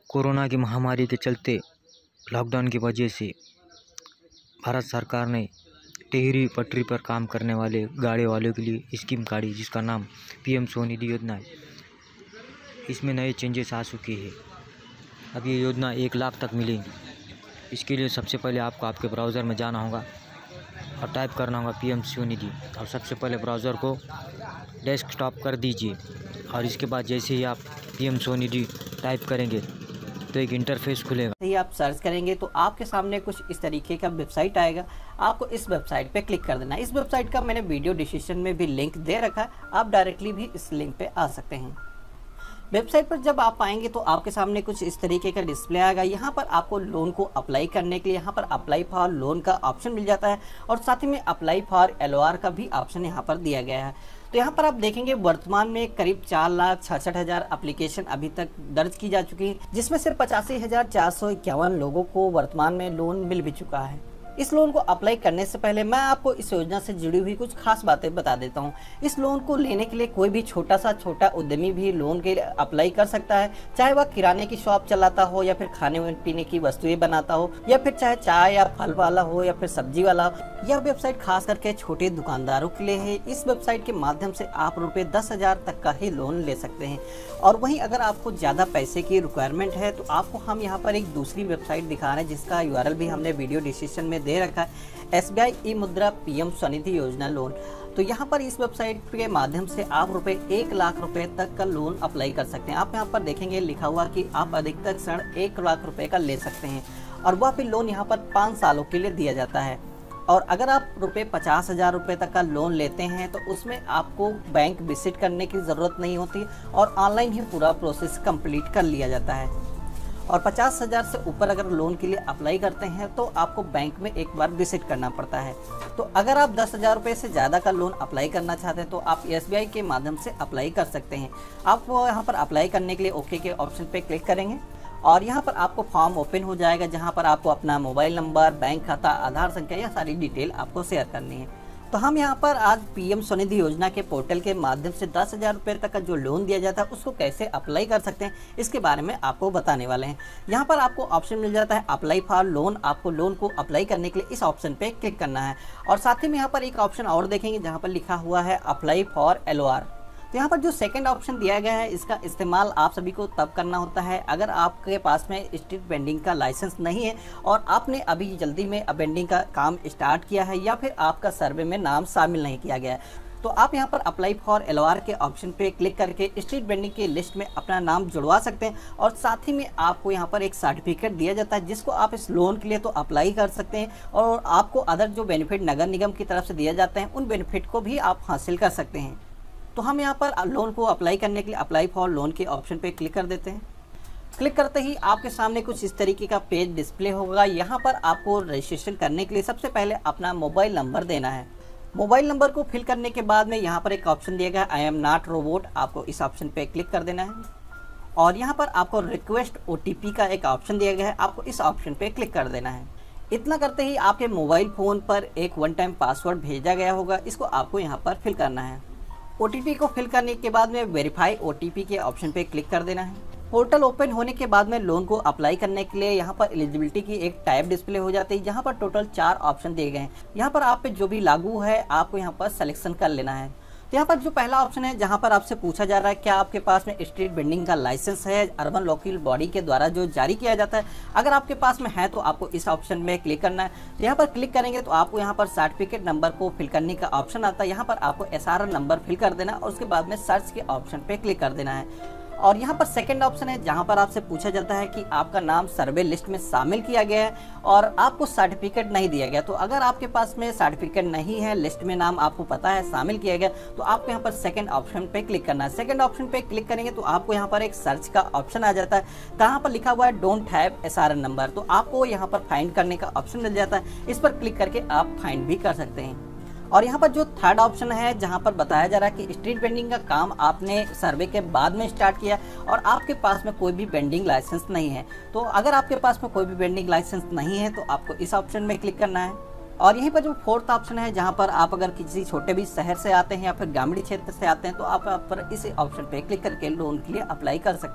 Corona की महामारी के चलते लॉकडाउन की वजह से भारत सरकार ने टेहरी पटरी पर काम करने वाले गाड़ी वालों के लिए स्कीम काढ़ी, जिसका नाम पीएम स्वनिधि योजना है। इसमें नए चेंजेस आ चुके हैं। अब ये योजना 1 लाख तक मिलेंगी। इसके लिए सबसे पहले आपको आपके ब्राउज़र में जाना होगा और टाइप करना होगा पीएम स्वनिधि, और सबसे पहले ब्राउज़र को डेस्कटॉप कर दीजिए। और इसके बाद जैसे ही आप पीएम स्वनिधि टाइप करेंगे तो एक इंटरफेस खुलेगा। ही आप सर्च करेंगे तो आपके सामने कुछ इस तरीके का वेबसाइट आएगा। आपको इस वेबसाइट पे क्लिक कर देना है। इस वेबसाइट का मैंने वीडियो डिस्क्रिप्शन में भी लिंक दे रखा है, आप डायरेक्टली भी इस लिंक पे आ सकते हैं। वेबसाइट पर जब आप आएंगे तो आपके सामने कुछ इस तरीके का डिस्प्ले आएगा। यहाँ पर आपको लोन को अप्लाई करने के लिए यहाँ पर अप्लाई फॉर लोन का ऑप्शन मिल जाता है, और साथ ही में अप्लाई फॉर LOR का भी ऑप्शन यहाँ पर दिया गया है। तो यहाँ पर आप देखेंगे वर्तमान में करीब 4,66,000 एप्लीकेशन अभी तक दर्ज की जा चुकी है, जिसमें सिर्फ 85,451 लोगों को वर्तमान में लोन मिल भी चुका है। इस लोन को अप्लाई करने से पहले मैं आपको इस योजना से जुड़ी हुई कुछ खास बातें बता देता हूं। इस लोन को लेने के लिए कोई भी छोटा उद्यमी भी लोन के लिए अप्लाई कर सकता है, चाहे वह किराने की शॉप चलाता हो, या फिर खाने पीने की वस्तुएं बनाता हो, या फिर चाहे चाय या फल वाला हो, या फिर सब्जी वाला हो। यह वेबसाइट खास करके छोटे दुकानदारों के लिए है। इस वेबसाइट के माध्यम से आप रुपये 10,000 तक का ही लोन ले सकते हैं। और वहीं अगर आपको ज़्यादा पैसे की रिक्वायरमेंट है तो आपको हम यहाँ पर एक दूसरी वेबसाइट दिखा रहे हैं, जिसका URL भी हमने वीडियो डिस्क्रिप्शन में दे रखा है, SBI ई-मुद्रा पीएम स्वनिधि योजना लोन। तो यहाँ पर इस वेबसाइट के माध्यम से आप 1 लाख रुपए तक का लोन अप्लाई कर सकते हैं। आप यहाँ पर देखेंगे लिखा हुआ कि आप अधिकतम 1 लाख रुपए का ले सकते हैं, और वह फिर लोन यहाँ पर 5 सालों के लिए दिया जाता है। और अगर आप 50,000 रुपये तक का लोन लेते हैं तो उसमें आपको बैंक विजिट करने की ज़रूरत नहीं होती, और ऑनलाइन ही पूरा प्रोसेस कंप्लीट कर लिया जाता है। और 50,000 से ऊपर अगर लोन के लिए अप्लाई करते हैं तो आपको बैंक में एक बार विजिट करना पड़ता है। तो अगर आप 10,000 रुपये से ज़्यादा का लोन अप्लाई करना चाहते हैं तो आप SBI के माध्यम से अप्लाई कर सकते हैं। आप यहाँ पर अप्लाई करने के लिए ओके के ऑप्शन पे क्लिक करेंगे, और यहाँ पर आपको फॉर्म ओपन हो जाएगा, जहाँ पर आपको अपना मोबाइल नंबर, बैंक खाता, आधार संख्या, यह सारी डिटेल आपको शेयर करनी है। तो हम यहाँ पर आज पीएम स्वनिधि योजना के पोर्टल के माध्यम से 10,000 रुपये तक का जो लोन दिया जाता है उसको कैसे अप्लाई कर सकते हैं, इसके बारे में आपको बताने वाले हैं। यहाँ पर आपको ऑप्शन मिल जाता है अप्लाई फॉर लोन। आपको लोन को अप्लाई करने के लिए इस ऑप्शन पे क्लिक करना है, और साथ ही में यहाँ पर एक ऑप्शन और देखेंगे जहाँ पर लिखा हुआ है अप्लाई फॉर LOR। तो यहाँ पर जो सेकंड ऑप्शन दिया गया है, इसका इस्तेमाल आप सभी को तब करना होता है अगर आपके पास में स्ट्रीट वेंडिंग का लाइसेंस नहीं है, और आपने अभी जल्दी में वेंडिंग का काम स्टार्ट किया है, या फिर आपका सर्वे में नाम शामिल नहीं किया गया है। तो आप यहाँ पर अप्लाई फॉर LOR के ऑप्शन पे क्लिक करके स्ट्रीट वेंडिंग की लिस्ट में अपना नाम जुड़वा सकते हैं, और साथ ही में आपको यहाँ पर एक सर्टिफिकेट दिया जाता है, जिसको आप इस लोन के लिए तो अप्लाई कर सकते हैं, और आपको अदर जो बेनिफिट नगर निगम की तरफ से दिए जाते हैं उन बेनिफिट को भी आप हासिल कर सकते हैं। तो हम यहाँ पर लोन को अप्लाई करने के लिए अप्लाई फॉर लोन के ऑप्शन पे क्लिक कर देते हैं। क्लिक करते ही आपके सामने कुछ इस तरीके का पेज डिस्प्ले होगा। यहाँ पर आपको रजिस्ट्रेशन करने के लिए सबसे पहले अपना मोबाइल नंबर देना है। मोबाइल नंबर को फिल करने के बाद में यहाँ पर एक ऑप्शन दिया गया है आई एम नॉट रोबोट, आपको इस ऑप्शन पे क्लिक कर देना है, और यहाँ पर आपको रिक्वेस्ट OTP का एक ऑप्शन दिया गया है, आपको इस ऑप्शन पे क्लिक कर देना है। इतना करते ही आपके मोबाइल फ़ोन पर एक 1 टाइम पासवर्ड भेजा गया होगा, इसको आपको यहाँ पर फिल करना है। OTP को फिल करने के बाद में वेरीफाई OTP के ऑप्शन पे क्लिक कर देना है। पोर्टल ओपन होने के बाद में लोन को अप्लाई करने के लिए यहाँ पर एलिजिबिलिटी की एक टाइप डिस्प्ले हो जाती है, जहाँ पर टोटल 4 ऑप्शन दिए गए हैं। यहाँ पर आप पे जो भी लागू है आपको यहाँ पर सिलेक्शन कर लेना है। तो यहाँ पर जो पहला ऑप्शन है, जहाँ पर आपसे पूछा जा रहा है क्या आपके पास में स्ट्रीट वेंडिंग का लाइसेंस है अर्बन लोकल बॉडी के द्वारा जो जारी किया जाता है। अगर आपके पास में है तो आपको इस ऑप्शन में क्लिक करना है। तो यहाँ पर क्लिक करेंगे तो आपको यहाँ पर सर्टिफिकेट नंबर को फिल करने का ऑप्शन आता है। यहाँ पर आपको SRN नंबर फिल कर देना, और उसके बाद में सर्च के ऑप्शन पे क्लिक कर देना है। और यहाँ पर सेकंड ऑप्शन है, जहाँ पर आपसे पूछा जाता है कि आपका नाम सर्वे लिस्ट में शामिल किया गया है और आपको सर्टिफिकेट नहीं दिया गया। तो अगर आपके पास में सर्टिफिकेट नहीं है, लिस्ट में नाम आपको पता है शामिल किया गया, तो आपको यहाँ पर सेकंड ऑप्शन पे क्लिक करना है। सेकंड ऑप्शन पे क्लिक करेंगे तो आपको यहाँ पर एक सर्च का ऑप्शन आ जाता है, जहाँ पर लिखा हुआ है डोंट हैव SRN नंबर। तो आपको यहाँ पर फाइंड करने का ऑप्शन मिल जाता है, इस पर क्लिक करके आप फाइंड भी कर सकते हैं। और यहाँ पर जो थर्ड ऑप्शन है, जहाँ पर बताया जा रहा है कि स्ट्रीट वेंडिंग का काम आपने सर्वे के बाद में स्टार्ट किया और आपके पास में कोई भी वेंडिंग लाइसेंस नहीं है। तो अगर आपके पास में कोई भी वेंडिंग लाइसेंस नहीं है तो आपको इस ऑप्शन में क्लिक करना है। और यहीं पर जो फोर्थ ऑप्शन है, जहाँ पर आप अगर किसी छोटे भी शहर से आते हैं या फिर ग्रामीण क्षेत्र से आते हैं तो आप पर इस ऑप्शन पे क्लिक करके लोन के लिए अप्लाई कर सकते हैं।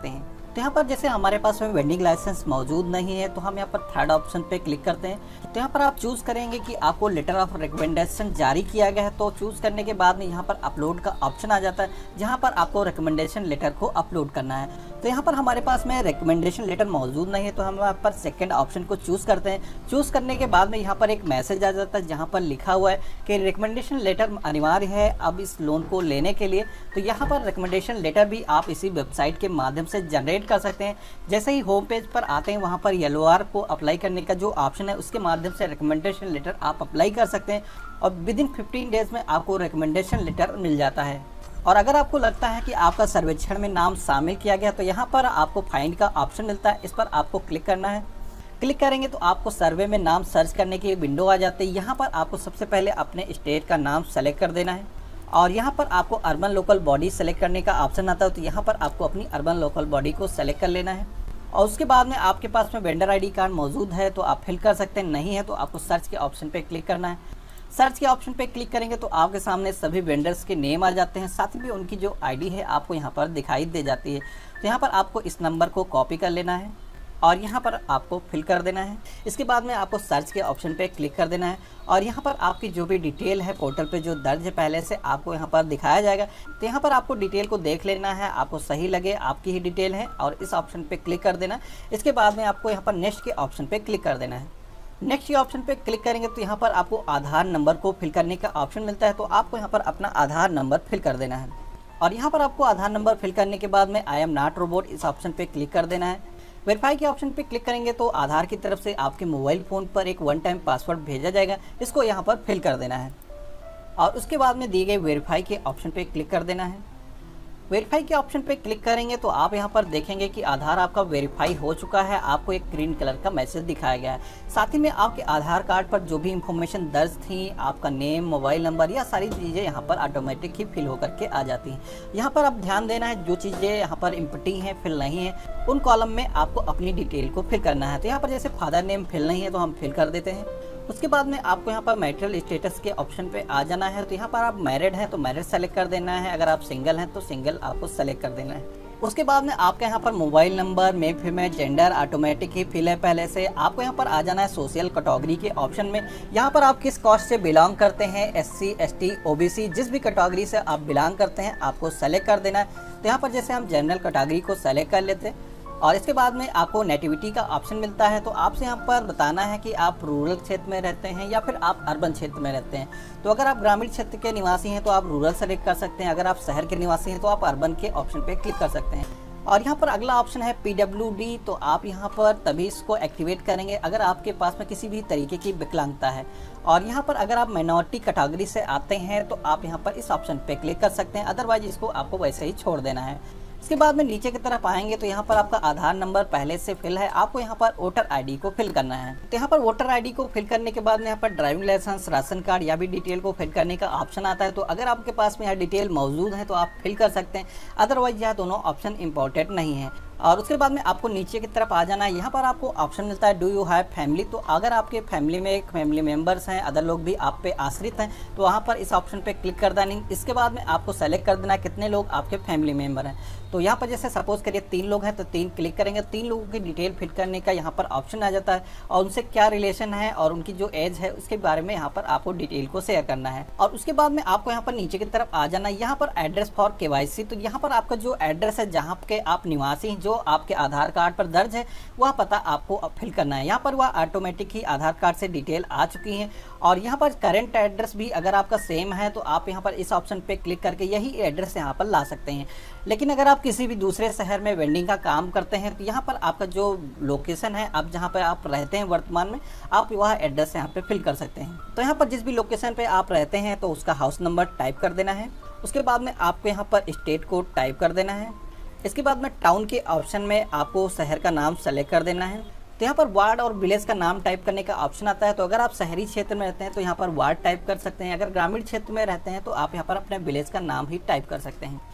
तो यहाँ पर जैसे हमारे पास में वेंडिंग लाइसेंस मौजूद नहीं है तो हम यहाँ पर थर्ड ऑप्शन पे क्लिक करते हैं। तो यहाँ पर आप चूज़ करेंगे कि आपको लेटर ऑफ रिकमेंडेशन जारी किया गया है। तो चूज़ करने के बाद में यहाँ पर अपलोड का ऑप्शन आ जाता है, जहाँ पर आपको रिकमेंडेशन लेटर को अपलोड करना है। तो यहाँ पर हमारे पास में रिकमेंडेशन लेटर मौजूद नहीं है तो हम यहाँ पर सेकंड ऑप्शन को चूज़ करते हैं। चूज़ करने के बाद में यहाँ पर एक मैसेज आ जाता है जहाँ पर लिखा हुआ है कि रिकमेंडेशन लेटर अनिवार्य है अब इस लोन को लेने के लिए। तो यहाँ पर रिकमेंडेशन लेटर भी आप इसी वेबसाइट के माध्यम से जनरेट कर सकते हैं। जैसे ही होम पेज पर आते हैं वहाँ पर LOR को अप्लाई करने का जो ऑप्शन है उसके माध्यम से रिकमेंडेशन लेटर आप अप्लाई कर सकते हैं और विदिन 15 डेज़ में आपको रिकमेंडेशन लेटर मिल जाता है। और अगर आपको लगता है कि आपका सर्वेक्षण में नाम शामिल किया गया तो यहाँ पर आपको फाइंड का ऑप्शन मिलता है, इस पर आपको क्लिक करना है। क्लिक करेंगे तो आपको सर्वे में नाम सर्च करने की विंडो आ जाती है। यहाँ पर आपको सबसे पहले अपने स्टेट का नाम सेलेक्ट कर देना है और यहाँ पर आपको अर्बन लोकल बॉडी सेलेक्ट करने का ऑप्शन आता है। तो यहाँ पर आपको अपनी अर्बन लोकल बॉडी को सेलेक्ट कर लेना है और उसके बाद में आपके पास में वेंडर ID कार्ड मौजूद है तो आप फिल कर सकते हैं, नहीं है तो आपको सर्च के ऑप्शन पे क्लिक करना है। सर्च के ऑप्शन पे क्लिक करेंगे तो आपके सामने सभी वेंडर्स के नेम आ जाते हैं, साथ ही उनकी जो ID है आपको यहाँ पर दिखाई दे जाती है। तो यहाँ पर आपको इस नंबर को कॉपी कर लेना है और यहाँ पर आपको फिल कर देना है। इसके बाद में आपको सर्च के ऑप्शन पे क्लिक कर देना है और यहाँ पर आपकी जो भी डिटेल है पोर्टल पे जो दर्ज है पहले से आपको यहाँ पर दिखाया जाएगा। तो यहाँ पर आपको डिटेल को देख लेना है, आपको सही लगे आपकी ही डिटेल है और इस ऑप्शन पे क्लिक कर देना। इसके बाद में आपको यहाँ पर नेक्स्ट के ऑप्शन पे क्लिक कर देना है। नेक्स्ट के ऑप्शन पे क्लिक करेंगे तो यहाँ पर आपको आधार नंबर को फिल करने का ऑप्शन मिलता है। तो आपको यहाँ पर अपना आधार नंबर फिल कर देना है और यहाँ पर आपको आधार नंबर फिल करने के बाद में आई एम नॉट रोबोट इस ऑप्शन पे क्लिक कर देना है। वेरीफाई के ऑप्शन पे क्लिक करेंगे तो आधार की तरफ से आपके मोबाइल फ़ोन पर एक 1 टाइम पासवर्ड भेजा जाएगा, इसको यहाँ पर फिल कर देना है और उसके बाद में दिए गए वेरीफाई के ऑप्शन पे क्लिक कर देना है। वेरीफाई के ऑप्शन पे क्लिक करेंगे तो आप यहाँ पर देखेंगे कि आधार आपका वेरीफाई हो चुका है, आपको एक ग्रीन कलर का मैसेज दिखाया गया है। साथ ही में आपके आधार कार्ड पर जो भी इंफॉर्मेशन दर्ज थी, आपका नेम, मोबाइल नंबर, या सारी चीज़ें यहाँ पर ऑटोमेटिक ही फिल होकर के आ जाती हैं। यहाँ पर आप ध्यान देना है जो चीज़ें यहाँ पर इम्पटी हैं, फिल नहीं है, उन कॉलम में आपको अपनी डिटेल को फिल करना है। तो यहाँ पर जैसे फादर नेम फिल नहीं है तो हम फिल कर देते हैं। उसके बाद में आपको यहाँ पर मैरिटल स्टेटस के ऑप्शन पे आ जाना है। तो यहाँ पर आप मैरिड हैं तो मैरिड सेलेक्ट कर देना है, अगर आप सिंगल हैं तो सिंगल आपको सेलेक्ट कर देना है। उसके बाद में आपके यहाँ पर mobile number, male female, gender automatic ही फिल है पहले से। आपको यहाँ पर आ जाना है सोशल कैटेगरी के ऑप्शन में। यहाँ पर आप किस कास्ट से बिलोंग करते हैं, SC ST OBC, जिस भी कैटेगरी से आप बिलोंग करते हैं आपको सेलेक्ट कर देना है। तो यहाँ पर जैसे हम जनरल कैटेगरी को सेलेक्ट कर लेते हैं और इसके बाद में आपको नेटिविटी का ऑप्शन मिलता है। तो आपसे यहाँ पर बताना है कि आप रूरल क्षेत्र में रहते हैं या फिर आप अर्बन क्षेत्र में रहते हैं। तो अगर आप ग्रामीण क्षेत्र के निवासी हैं तो आप रूरल सेलेक्ट कर सकते हैं, अगर आप शहर के निवासी हैं तो आप अर्बन के ऑप्शन पे क्लिक कर सकते हैं। और यहाँ पर अगला ऑप्शन है PWD। तो आप यहाँ पर तभी इसको एक्टिवेट करेंगे अगर आपके पास में किसी भी तरीके की विकलांगता है। और यहाँ पर अगर आप माइनॉरिटी कैटेगरी से आते हैं तो आप यहाँ पर इस ऑप्शन पे क्लिक कर सकते हैं, अदरवाइज इसको आपको वैसे ही छोड़ देना है। इसके बाद में नीचे की तरफ आएंगे तो यहाँ पर आपका आधार नंबर पहले से फिल है, आपको यहाँ पर वोटर ID को फिल करना है। तो यहाँ पर वोटर ID को फिल करने के बाद में यहाँ पर ड्राइविंग लाइसेंस, राशन कार्ड या भी डिटेल को फिल करने का ऑप्शन आता है। तो अगर आपके पास में यह डिटेल मौजूद है तो आप फिल कर सकते हैं, अदरवाइज यह दोनों ऑप्शन इंपॉर्टेंट नहीं है। और उसके बाद में आपको नीचे की तरफ आ जाना है। यहाँ पर आपको ऑप्शन मिलता है डू यू हैव फैमिली। तो अगर आपके फैमिली में एक फैमिली मेंबर्स हैं, अदर लोग भी आप पे आश्रित हैं, तो वहाँ पर इस ऑप्शन पे क्लिक कर देना। इसके बाद में आपको सेलेक्ट कर देना कितने लोग आपके फैमिली मेंबर हैं। तो यहाँ पर जैसे सपोज करिए 3 लोग हैं तो 3 क्लिक करेंगे, 3 लोगों की डिटेल फिल करने का यहाँ पर ऑप्शन आ जाता है और उनसे क्या रिलेशन है और उनकी जो एज है उसके बारे में यहाँ पर आपको डिटेल को शेयर करना है। और उसके बाद में आपको यहाँ पर नीचे की तरफ आ जाना, यहाँ पर एड्रेस फॉर KYC। तो यहाँ पर आपका जो एड्रेस है जहाँ के आप निवासी हैं, जो आपके आधार कार्ड पर दर्ज है, वह पता आपको फिल करना है। यहाँ पर वह ऑटोमेटिक ही आधार कार्ड से डिटेल आ चुकी है। और यहाँ पर करंट एड्रेस भी अगर आपका सेम है तो आप यहाँ पर इस ऑप्शन पे क्लिक करके यही एड्रेस यहाँ पर ला सकते हैं। लेकिन अगर आप किसी भी दूसरे शहर में वेंडिंग का काम करते हैं तो यहाँ पर आपका जो लोकेशन है, आप जहाँ पर आप रहते हैं वर्तमान में, आप वह एड्रेस यहाँ पे फिल कर सकते हैं। तो यहाँ पर जिस भी लोकेशन पे आप रहते हैं तो उसका हाउस नंबर टाइप कर देना है। उसके बाद में आपको यहाँ पर स्टेट कोड टाइप कर देना है। इसके बाद में टाउन के ऑप्शन में आपको शहर का नाम सेलेक्ट कर देना है। तो यहाँ पर वार्ड और विलेज का नाम टाइप करने का ऑप्शन आता है। तो अगर आप शहरी क्षेत्र में रहते हैं तो यहाँ पर वार्ड टाइप कर सकते हैं, अगर ग्रामीण क्षेत्र में रहते हैं तो आप यहाँ पर अपने विलेज का नाम ही टाइप कर सकते हैं।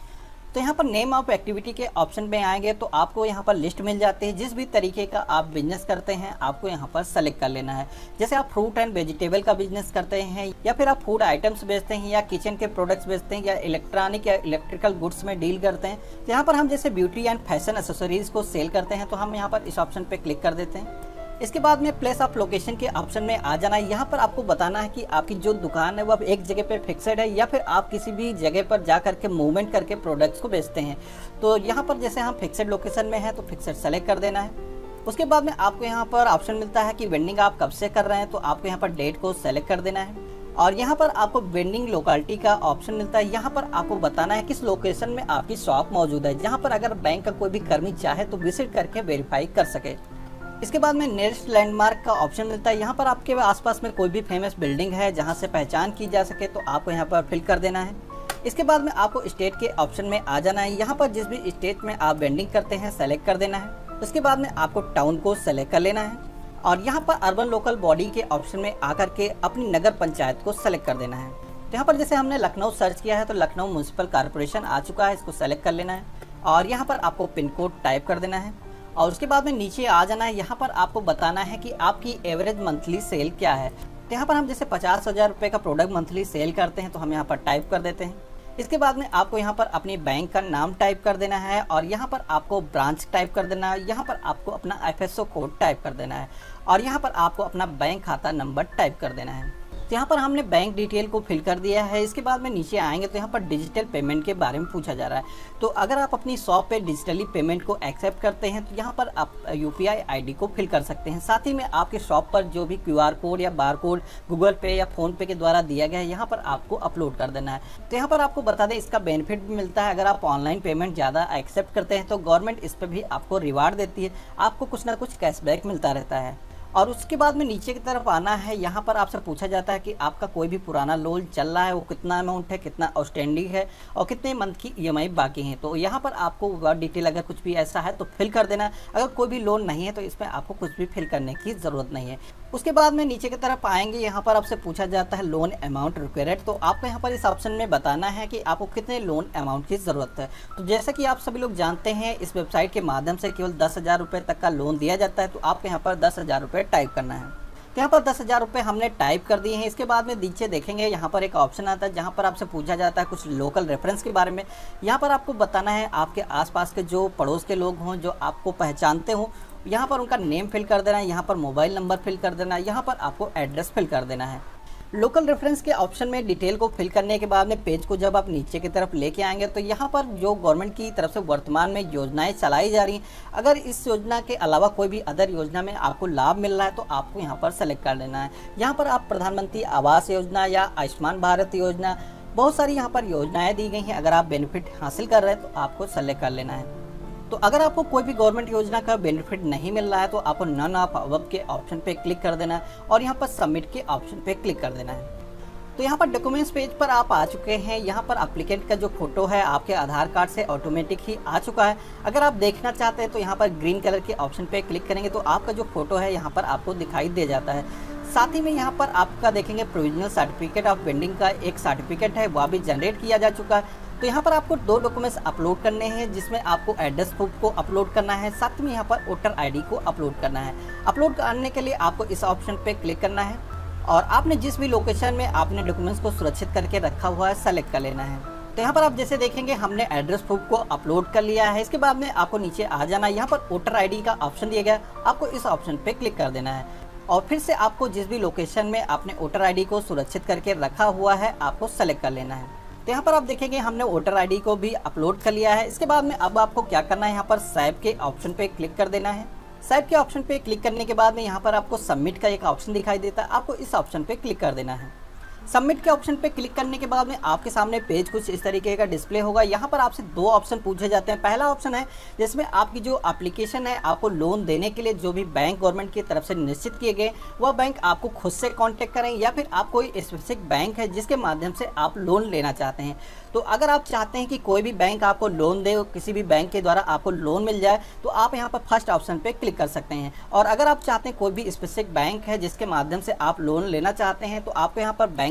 तो यहाँ पर नेम ऑफ एक्टिविटी के ऑप्शन में आएंगे तो आपको यहाँ पर लिस्ट मिल जाती है। जिस भी तरीके का आप बिजनेस करते हैं आपको यहाँ पर सेलेक्ट कर लेना है। जैसे आप फ्रूट एंड वेजिटेबल का बिजनेस करते हैं, या फिर आप फूड आइटम्स बेचते हैं, या किचन के प्रोडक्ट्स बेचते हैं, या इलेक्ट्रॉनिक या इलेक्ट्रिकल गुड्स में डील करते हैं। तो यहाँ पर हम जैसे ब्यूटी एंड फैशन एक्सेसरीज को सेल करते हैं तो हम यहाँ पर इस ऑप्शन पर क्लिक कर देते हैं। इसके बाद में प्लेस ऑफ लोकेशन के ऑप्शन में आ जाना है। यहाँ पर आपको बताना है कि आपकी जो दुकान है वो अब एक जगह पे फिक्सेड है या फिर आप किसी भी जगह पर जा करके मूवमेंट करके प्रोडक्ट्स को बेचते हैं। तो यहाँ पर जैसे हम फिक्सेड लोकेशन में है तो फिक्सेड सेलेक्ट कर देना है। उसके बाद में आपको यहाँ पर ऑप्शन मिलता है कि वेंडिंग आप कब से कर रहे हैं, तो आपको यहाँ पर डेट को सेलेक्ट कर देना है। और यहाँ पर आपको वेंडिंग लोकेलिटी का ऑप्शन मिलता है। यहाँ पर आपको बताना है किस लोकेशन में आपकी शॉप मौजूद है, जहाँ पर अगर बैंक का कोई भी कर्मी चाहे तो विजिट करके वेरीफाई कर सके। इसके बाद में नियरेस्ट लैंडमार्क का ऑप्शन मिलता है। यहाँ पर आपके आसपास में कोई भी फेमस बिल्डिंग है जहाँ से पहचान की जा सके तो आपको यहाँ पर फिल कर देना है। इसके बाद में आपको स्टेट के ऑप्शन में आ जाना है। यहाँ पर जिस भी स्टेट में आप वेंडिंग करते हैं सेलेक्ट कर देना है। उसके बाद में आपको टाउन को सेलेक्ट कर लेना है और यहाँ पर अर्बन लोकल बॉडी के ऑप्शन में आकर के अपनी नगर पंचायत को सेलेक्ट कर देना है। तो यहाँ पर जैसे हमने लखनऊ सर्च किया है तो लखनऊ म्यूनसिपल कॉर्पोरेशन आ चुका है, इसको सेलेक्ट कर लेना है और यहाँ पर आपको पिन कोड टाइप कर देना है। और उसके बाद में नीचे आ जाना है। यहाँ पर आपको बताना है कि आपकी एवरेज मंथली सेल क्या है। तो यहाँ पर हम जैसे 50,000 रुपये का प्रोडक्ट मंथली सेल करते हैं तो हम यहाँ पर टाइप कर देते हैं। इसके बाद में आपको यहाँ पर अपनी बैंक का नाम टाइप कर देना है और यहाँ पर आपको ब्रांच टाइप कर देना है। यहाँ पर आपको अपना FSO कोड टाइप कर देना है और यहाँ पर आपको अपना बैंक खाता नंबर टाइप कर देना है। तो यहाँ पर हमने बैंक डिटेल को फिल कर दिया है। इसके बाद में नीचे आएंगे तो यहाँ पर डिजिटल पेमेंट के बारे में पूछा जा रहा है। तो अगर आप अपनी शॉप पे डिजिटली पेमेंट को एक्सेप्ट करते हैं तो यहाँ पर आप UPI ID को फिल कर सकते हैं। साथ ही में आपके शॉप पर जो भी QR कोड या बार कोड गूगल पे या फ़ोन पे के द्वारा दिया गया है यहाँ पर आपको अपलोड कर देना है। तो यहाँ पर आपको बता दें इसका बेनिफिट भी मिलता है। अगर आप ऑनलाइन पेमेंट ज़्यादा एक्सेप्ट करते हैं तो गवर्नमेंट इस पर भी आपको रिवार्ड देती है, आपको कुछ ना कुछ कैशबैक मिलता रहता है। और उसके बाद में नीचे की तरफ आना है। यहाँ पर आपसे पूछा जाता है कि आपका कोई भी पुराना लोन चल रहा है वो कितना अमाउंट है, कितना आउटस्टैंडिंग है और कितने मंथ की EMI बाकी हैं। तो यहाँ पर आपको वह डिटेल अगर कुछ भी ऐसा है तो फिल कर देना। अगर कोई भी लोन नहीं है तो इसमें आपको कुछ भी फिल करने की ज़रूरत नहीं है। उसके बाद में नीचे की तरफ आएंगे, यहाँ पर आपसे पूछा जाता है लोन अमाउंट रिक्वायर्ड। तो आपको यहाँ पर इस ऑप्शन में बताना है कि आपको कितने लोन अमाउंट की ज़रूरत है। तो जैसा कि आप सभी लोग जानते हैं इस वेबसाइट के माध्यम से केवल 10,000 रुपये तक का लोन दिया जाता है। तो आपको यहाँ पर 10,000 रुपये टाइप करना है। तो यहाँ पर 10,000 रुपये हमने टाइप कर दिए हैं। इसके बाद में नीचे देखेंगे यहाँ पर एक ऑप्शन आता है जहाँ पर आपसे पूछा जाता है कुछ लोकल रेफरेंस के बारे में। यहाँ पर आपको बताना है आपके आसपास के जो पड़ोस के लोग हों जो आपको पहचानते हों, यहाँ पर उनका नेम फिल कर देना है, यहाँ पर मोबाइल नंबर फिल कर देना है, यहाँ पर आपको एड्रेस फिल कर देना है। लोकल रेफरेंस के ऑप्शन में डिटेल को फिल करने के बाद में पेज को जब आप नीचे की तरफ लेके आएंगे तो यहाँ पर जो गवर्नमेंट की तरफ से वर्तमान में योजनाएं चलाई जा रही हैं, अगर इस योजना के अलावा कोई भी अदर योजना में आपको लाभ मिल रहा है तो आपको यहाँ पर सेलेक्ट कर लेना है। यहाँ पर आप प्रधानमंत्री आवास योजना या आयुष्मान भारत योजना, बहुत सारी यहाँ पर योजनाएँ दी गई हैं। अगर आप बेनिफिट हासिल कर रहे हैं तो आपको सेलेक्ट कर लेना है। तो अगर आपको कोई भी गवर्नमेंट योजना का बेनिफिट नहीं मिल रहा है तो आपको नन ऑफ अबव के ऑप्शन पे क्लिक कर देना है और यहाँ पर सबमिट के ऑप्शन पे क्लिक कर देना है। तो यहाँ पर डॉक्यूमेंट्स पेज पर आप आ चुके हैं। यहाँ पर एप्लीकेंट का जो फोटो है आपके आधार कार्ड से ऑटोमेटिक ही आ चुका है। अगर आप देखना चाहते हैं तो यहाँ पर ग्रीन कलर के ऑप्शन पे क्लिक करेंगे तो आपका जो फोटो है यहाँ पर आपको दिखाई दे जाता है। साथ ही में यहाँ पर आपका देखेंगे प्रोविजनल सर्टिफिकेट ऑफ वेंडिंग का एक सर्टिफिकेट है, वह भी जनरेट किया जा चुका है। तो यहाँ पर आपको 2 डॉक्यूमेंट्स अपलोड करने हैं जिसमें आपको एड्रेस प्रूफ को अपलोड करना है, साथ में यहाँ पर वोटर ID को अपलोड करना है। अपलोड करने के लिए आपको इस ऑप्शन पे क्लिक करना है और आपने जिस भी लोकेशन में आपने डॉक्यूमेंट्स को सुरक्षित करके रखा हुआ है सेलेक्ट कर लेना है। तो यहाँ पर आप जैसे देखेंगे हमने एड्रेस प्रूफ को अपलोड कर लिया है। इसके बाद में आपको नीचे आ जाना है। यहाँ पर वोटर ID का ऑप्शन दिया गया, आपको इस ऑप्शन पे क्लिक कर देना है और फिर से आपको जिस भी लोकेशन में आपने वोटर ID को सुरक्षित करके रखा हुआ है आपको सेलेक्ट कर लेना है। तो यहाँ पर आप देखेंगे हमने वोटर ID को भी अपलोड कर लिया है। इसके बाद में अब आपको क्या करना है, यहाँ पर सेव के ऑप्शन पे क्लिक कर देना है। सेव के ऑप्शन पे क्लिक करने के बाद में यहाँ पर आपको सबमिट का एक ऑप्शन दिखाई देता है, आपको इस ऑप्शन पे क्लिक कर देना है। सबमिट के ऑप्शन पे क्लिक करने के बाद में आपके सामने पेज कुछ इस तरीके का डिस्प्ले होगा। यहाँ पर आपसे 2 ऑप्शन पूछे जाते हैं। पहला ऑप्शन है जिसमें आपकी जो एप्लीकेशन है आपको लोन देने के लिए जो भी बैंक गवर्नमेंट की तरफ से निश्चित किए गए वह बैंक आपको खुद से कांटेक्ट करें या फिर आप कोई स्पेसिफिक बैंक है जिसके माध्यम से आप लोन लेना चाहते हैं। तो अगर आप चाहते हैं कि कोई भी बैंक आपको लोन दे, किसी भी बैंक के द्वारा आपको लोन मिल जाए, तो आप यहाँ पर फर्स्ट ऑप्शन पे क्लिक कर सकते हैं। और अगर आप चाहते हैं कोई भी स्पेसिफिक बैंक है जिसके माध्यम से आप लोन लेना चाहते हैं तो आपको यहाँ पर बैंक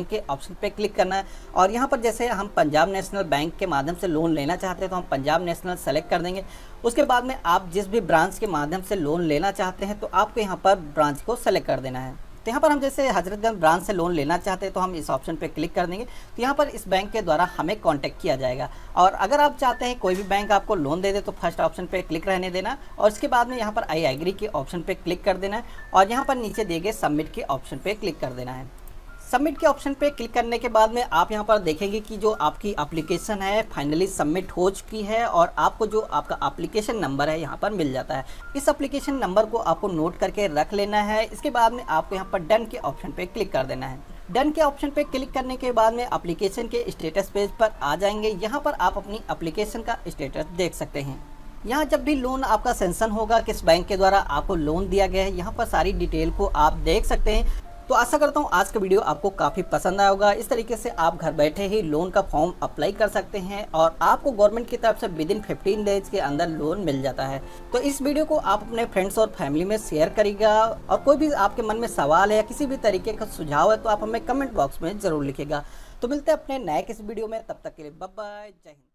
के ऑप्शन पे क्लिक करना है और यहाँ पर जैसे हम पंजाब नेशनल बैंक के माध्यम से लोन लेना चाहते हैं तो हम पंजाब नेशनल सेलेक्ट कर देंगे। उसके बाद में आप जिस भी ब्रांच के माध्यम से लोन लेना चाहते हैं तो आपको यहाँ पर ब्रांच को सेलेक्ट कर देना है। तो यहाँ पर हम जैसे हजरतगंज ब्रांच से लोन लेना चाहते हैं तो हम इस ऑप्शन पे क्लिक कर देंगे। तो यहाँ पर इस बैंक के द्वारा हमें कांटेक्ट किया जाएगा और अगर आप चाहते हैं कोई भी बैंक आपको लोन दे दे तो फर्स्ट ऑप्शन पे क्लिक रहने देना और इसके बाद में यहाँ पर आई एग्री के ऑप्शन पे क्लिक कर देना है और यहाँ पर नीचे दिए गए सबमिट के ऑप्शन पे क्लिक कर देना है। सबमिट के ऑप्शन पे क्लिक करने के बाद में आप यहाँ पर देखेंगे कि जो आपकी एप्लीकेशन है फाइनली सबमिट हो चुकी है और आपको जो आपका एप्लीकेशन नंबर है यहाँ पर मिल जाता है। इस एप्लीकेशन नंबर को आपको नोट करके रख लेना है। इसके बाद में आपको यहाँ पर डन के ऑप्शन पे क्लिक कर देना है। डन के ऑप्शन पे क्लिक करने के बाद में एप्लीकेशन के स्टेटस पेज पर आ जाएंगे। यहाँ पर आप अपनी एप्लीकेशन का स्टेटस देख सकते हैं। यहाँ जब भी लोन आपका सेंक्शन होगा, किस बैंक के द्वारा आपको लोन दिया गया है, यहाँ पर सारी डिटेल को आप देख सकते हैं। तो आशा करता हूँ आज का वीडियो आपको काफ़ी पसंद आया होगा। इस तरीके से आप घर बैठे ही लोन का फॉर्म अप्लाई कर सकते हैं और आपको गवर्नमेंट की तरफ से विदिन 15 डेज के अंदर लोन मिल जाता है। तो इस वीडियो को आप अपने फ्रेंड्स और फैमिली में शेयर करिएगा और कोई भी आपके मन में सवाल है या किसी भी तरीके का सुझाव है तो आप हमें कमेंट बॉक्स में ज़रूर लिखिएगा। तो मिलते हैं अपने नए किसी वीडियो में, तब तक के लिए बाय बाय, जय हिंद।